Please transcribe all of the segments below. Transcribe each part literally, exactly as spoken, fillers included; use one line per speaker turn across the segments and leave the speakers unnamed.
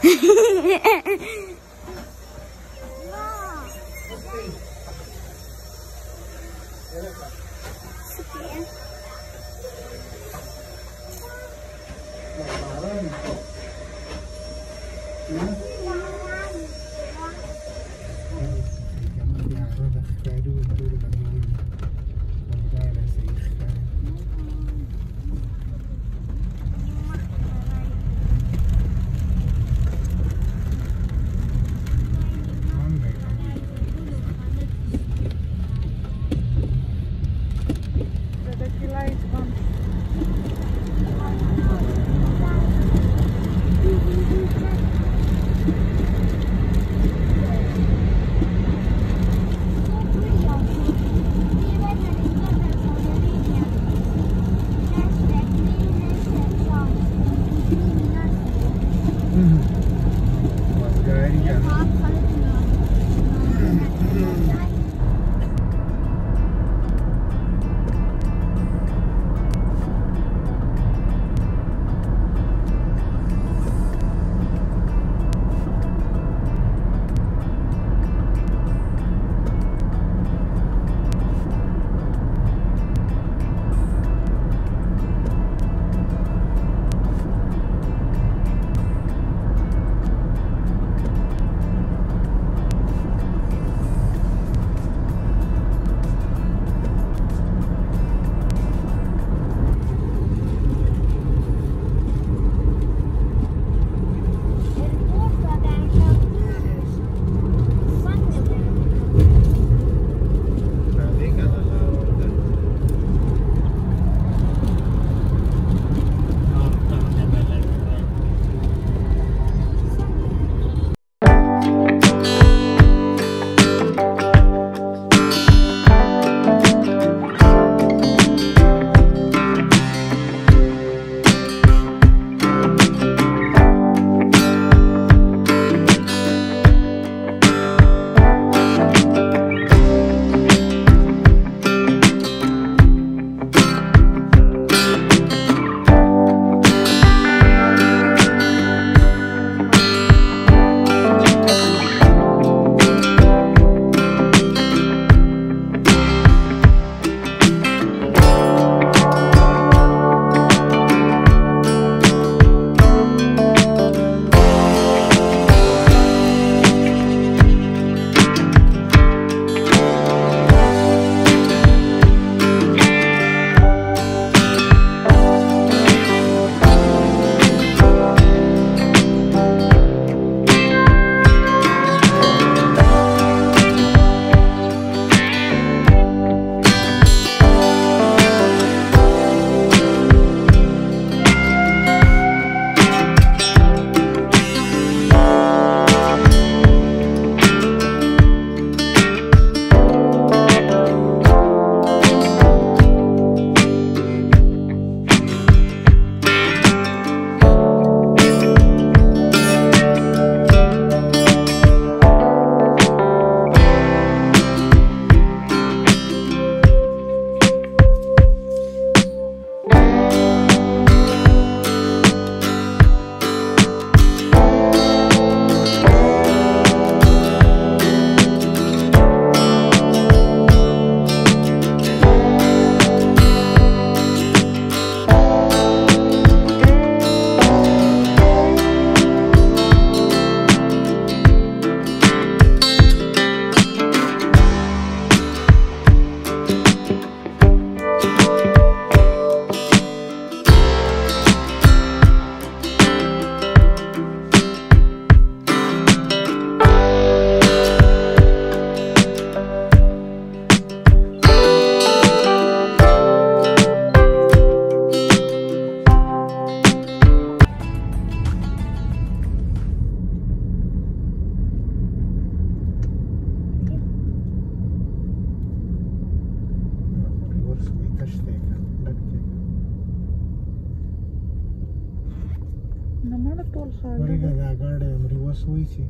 Mereka agak ada yang meriwas sih.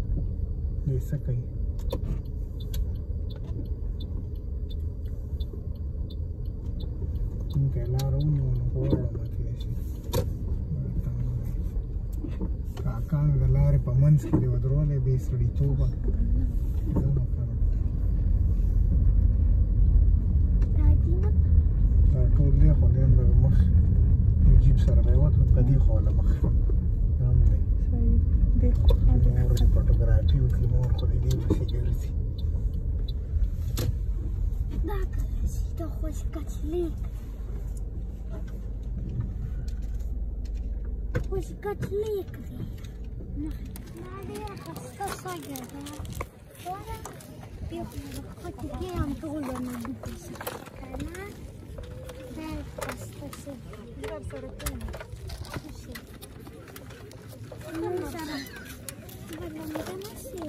Desa kayak. Mungkin lara uni mau orang mati sih. Kakak nggak lara منځ کې دې ودرولې بې سړیتوبه دا ټول دی خو دی هم د مخ جیب سره به یې وتلو په دې خوا له مخ دا هم دی مور دې فوټوګرافي وکړي مور خو دې دې پسې ګرځي
دا کله شي د خوشکچلیک خوشکچلیک دی دا ډېره خسته سږه ده ګوره دې خو د خټې کې هم ټول باندې شي که نه دا خسته سږه در سره کوم شي در سره بدلنده نه شي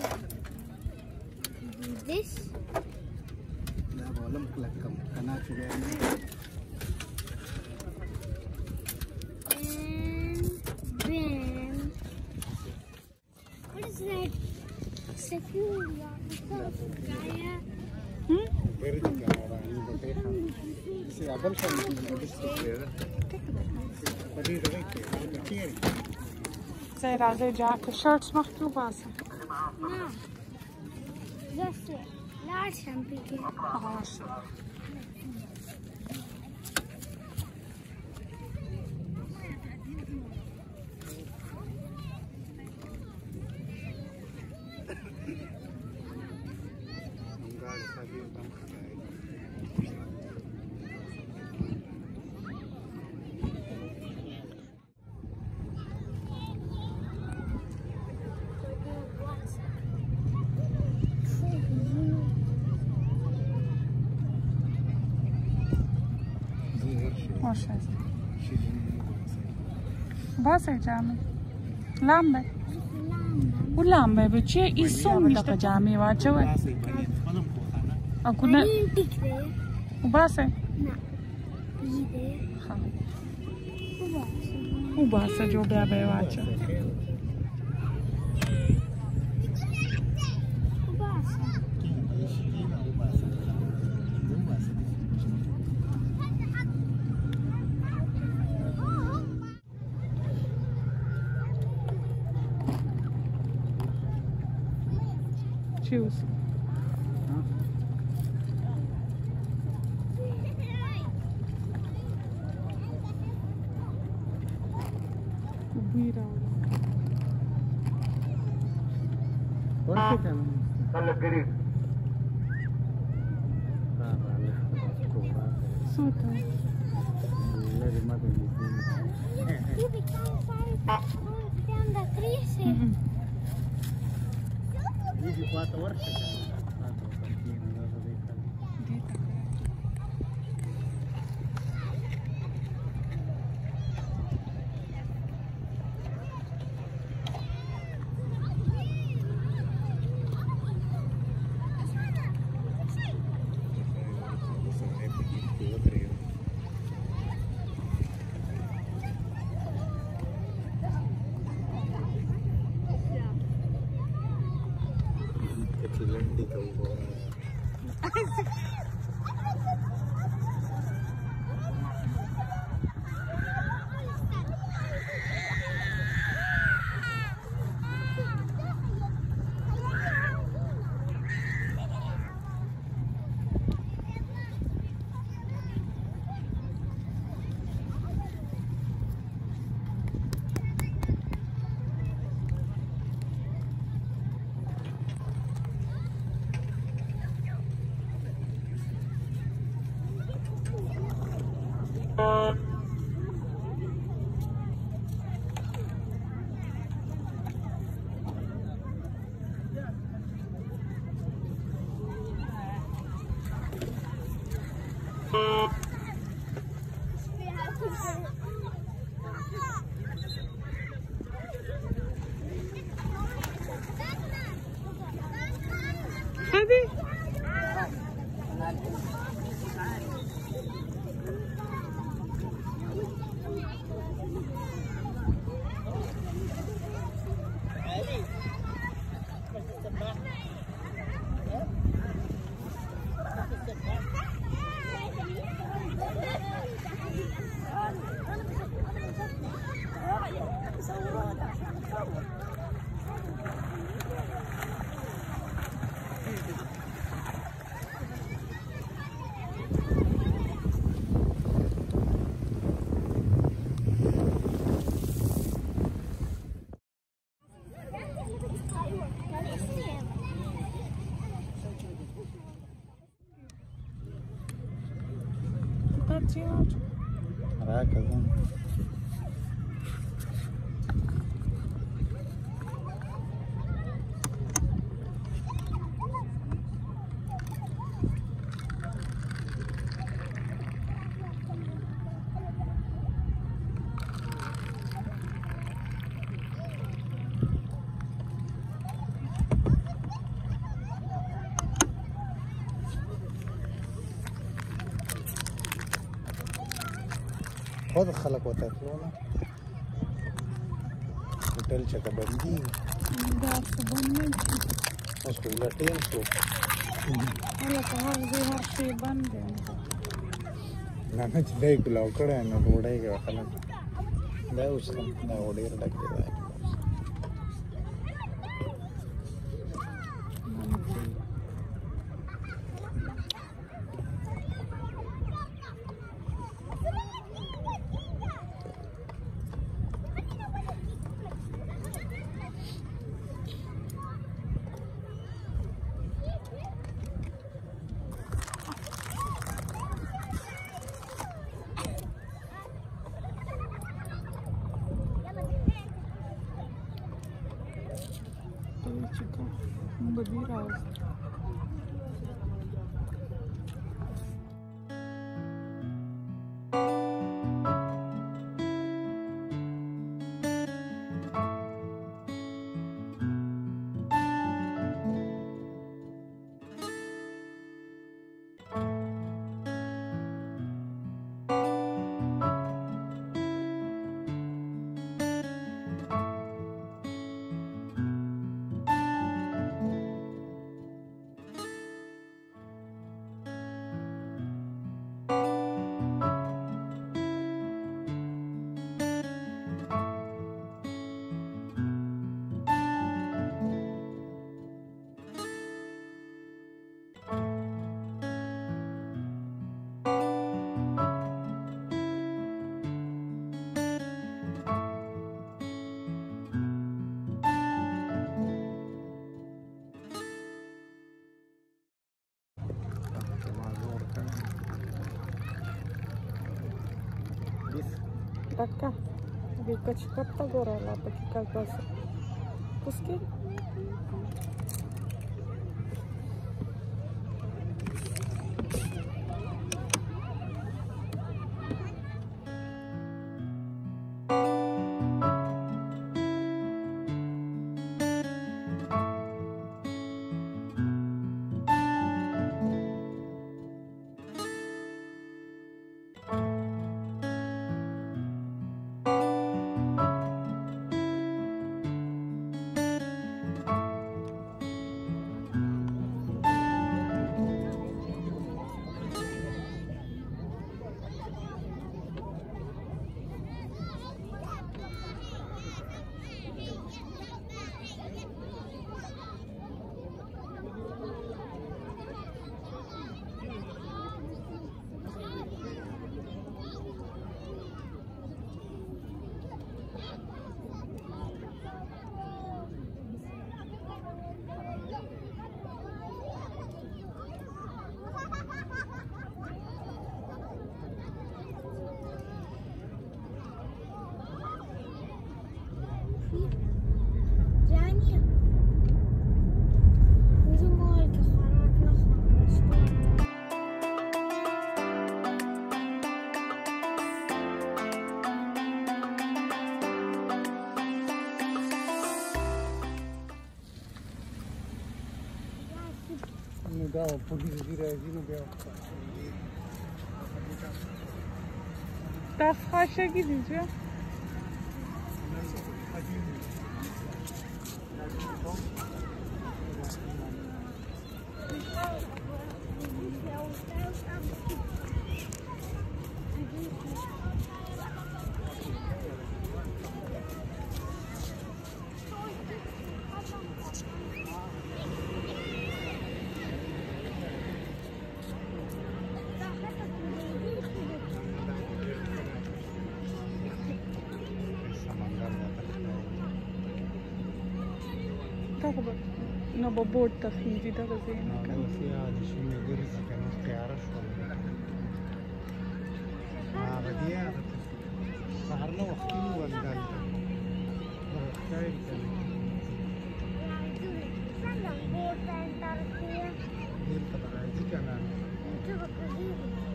دیدش
دا به ولم کلک کم که نه چې بیا نه
Securia, Gaia.
Hmm? Very good. See, I don't know this here. But it's okay.
Zij razen jacken, shirts mag je passen.
Nou, dat is het. Laat hem beginnen.
Hoş geldin. Bazı cami. Lambe. Bu lambe bu çe isom da cami var çawa. Akuna. Bu bazı. Ha. Bu bazı jo bebe var çawa. Choose. Bira.
What is it?
Suta.
You become five. Down the tree.
Quatro horas.
Hadi. درځي
راکه ځم خود خلق وته تلونه هوټل چکه بندي
دا څه بند نه شي
اوس خو لټیم شو
هلکه هر ځای هر شی بند دی
نه نه چې دی کلاو کړی نو ډوډۍ کوي خلک دا اوس هم دا خو ډېر ډک دی دا
chica, un bebé raus. Така, вика, че капта горе, пък и как да се пуски.
دا پولیس دې راځي نو بیا
دا خاشګي دي چې نو به بورډ ته خیږي دغه ځای نه
اوس یې د شي مې ګرځي که نه تیاره شوه no waqti nu wandal no kai kai
Sandang board center kia.
ini kata aja kan
Itu bekerja.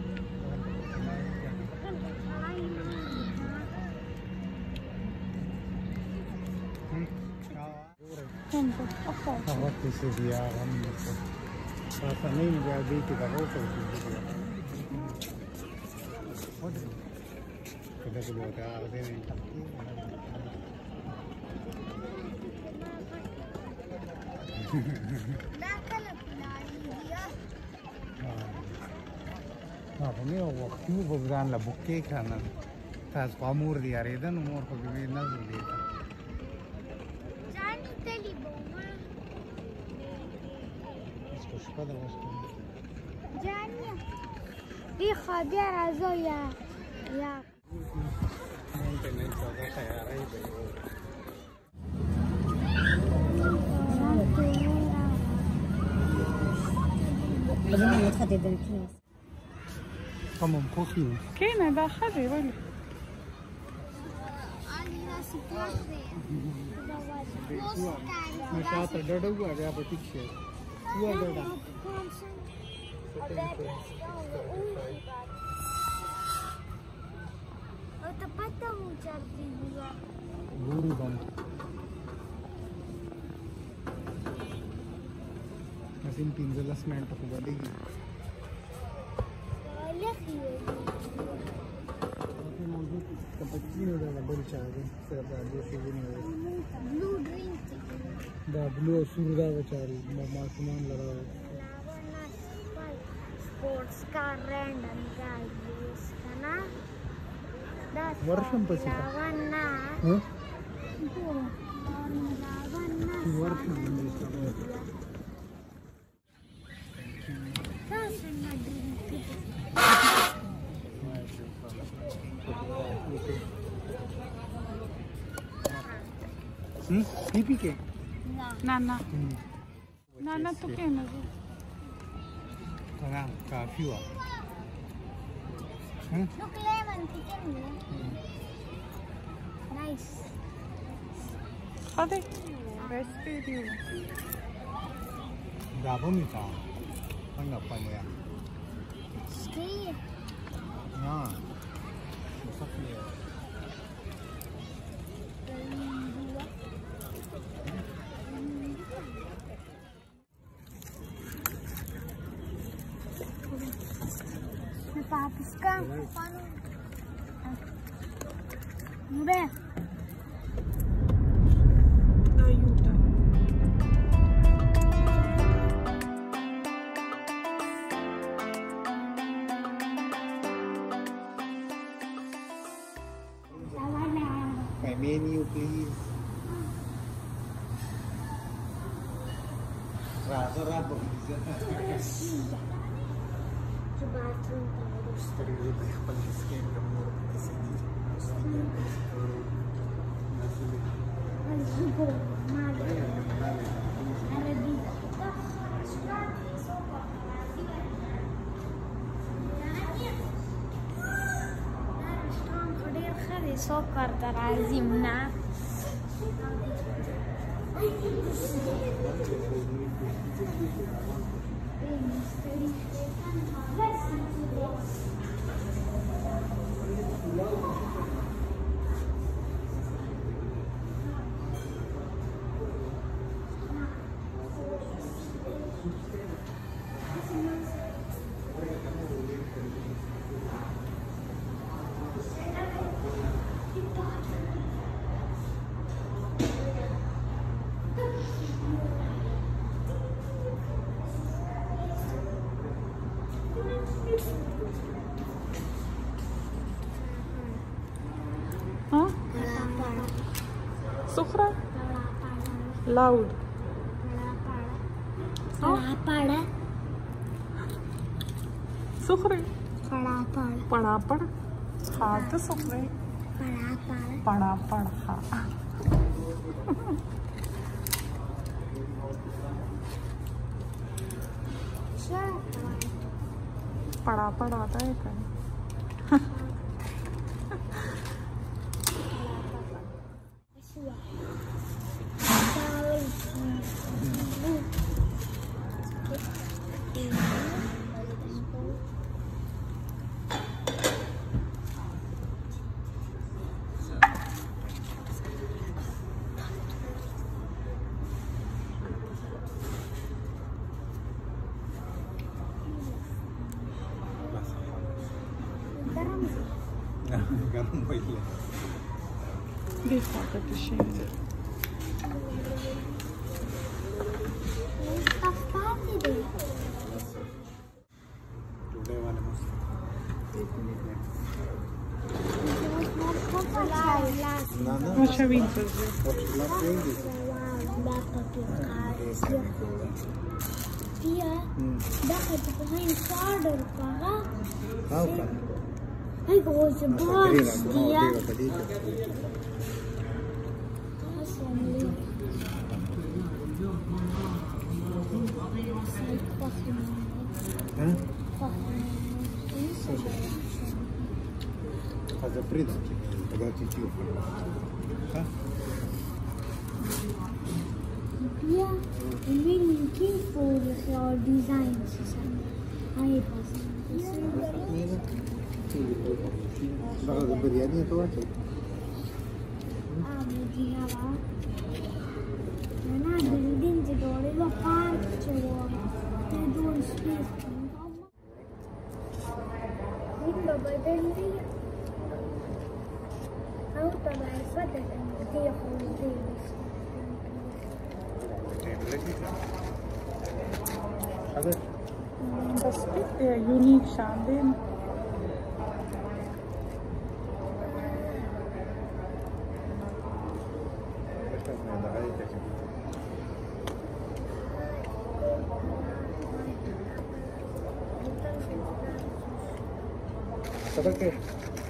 Kan lain.
Tempo, ok.
Hava kisi diya hum ऐसा नहीं गया भी कि करो तो किसी किधर को बोलते हैं आधे मिनट हाँ हमें वो क्यों भगवान ला बुके खाना था कामूर दिया रे इधर उमर को भी ना दिया
जानी तेली बोमा
इसको शुक्र है उसको
जानी ये खादिया राजो या या
नहीं तो नहीं तो तैयार है
لازم يتخدي بالكيس
تمام كوفي
كاين هذا خذي ولا
मैं साथ डर हुआ गया बटिक से हुआ डरा
तो पता हूँ चलती हुआ
गुरु बंद मशीन पिंजला स्मेंट को बढ़ेगी
लखी
कपची नहीं होगा डबल चार्ज सर बाजू से भी नहीं होगा
ब्लू ड्रिंक
दा ब्लू सूरदा बेचारी मामा सामान लगा है
स्पोर्ट्स का रैंडम का यूज करना
वर्षम पसी
लावन्ना
हां
लावन्ना
वर्षम हम्म पीपी के
ना ना ना ना तो क्या ना
हाँ काफी हुआ हम्म
Look lemon chicken nice
خذي بس فيديو
दाबो में था पंगा पंगा
stay
हाँ सब ये
Papuskan Udah
أيوة
My menu please Rasa rasa
bathroom terus
Terima kasih pada skin kamu kesini.
Azigo malu ada di سكر ترى عازمنا
ها سخرة loud
पड़ा
سخرة
पड़ा पड़ा
पड़ा पड़ हाँ तो सुखरे
पड़ा पड़ा
पड़ा पड़ हाँ पड़ा पड़ा आता है कहीं
ګرم وایي
دې خواته کې شي
پاتې دی
ډوډۍ والا مست نه نه
Așa vință.
la prende
Tia, dacă te păhai în cadă, paga,
au ca
hai că o să bați, tia.
Fazer preto, agora te tio. Tá?
Tia, îmi chipul sau design să se hai pasă.
Dacă de biryani e toate.
Am dinava. Nana building de dole la park ce o. Te doon space. Window bădări. Auto mai fătă de de
Hadi.
بس كده يونيك عندنا
Sabah ke